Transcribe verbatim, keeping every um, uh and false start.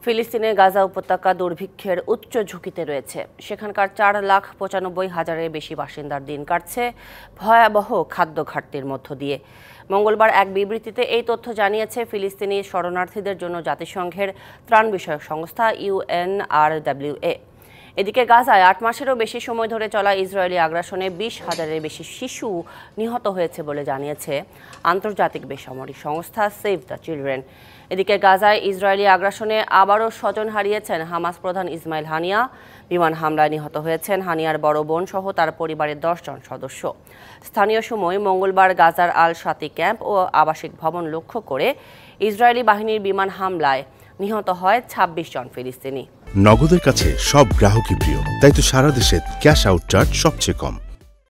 ফিলিস্তিনের গাজা উপত্যকা দুর্ভিক্ষের উচ্চ ঝুঁকিতে রয়েছে। সেখানকার চার লাখ পঁচানব্বই হাজারের বেশি বাসিন্দার দিন কাটছে ভয়াবহ খাদ্য ঘাটতির মধ্য দিয়ে। মঙ্গলবার এক বিবৃতিতে এই তথ্য জানিয়েছে ফিলিস্তিনি শরণার্থীদের জন্য জাতিসংঘের ত্রাণ বিষয়ক সংস্থা ইউএনআরডব্লিউএ। এদিকে গাজায় আট মাসেরও বেশি সময় ধরে চলা ইসরায়েলি আগ্রাসনে বিশ হাজারের বেশি শিশু নিহত হয়েছে বলে জানিয়েছে আন্তর্জাতিক বেসামরিক সংস্থা সেভ দ্য চিলড্রেন। এদিকে গাজায় ইসরায়েলি আগ্রাসনে আবারও স্বজন হারিয়েছেন হামাস প্রধান ইসমাইল হানিয়া। বিমান হামলায় নিহত হয়েছেন হানিয়ার বড় বোন সহ তার পরিবারের দশ জন সদস্য। স্থানীয় সময় মঙ্গলবার গাজার আল শাতি ক্যাম্প ও আবাসিক ভবন লক্ষ্য করে ইসরায়েলি বাহিনীর বিমান হামলায় নিহত হয় ছাব্বিশ জন ফিলিস্তিনি। নগদের কাছে সব গ্রাহকই প্রিয়, তাই তো সারা দেশে ক্যাশ আউট চার্জ সবচেয়ে কম।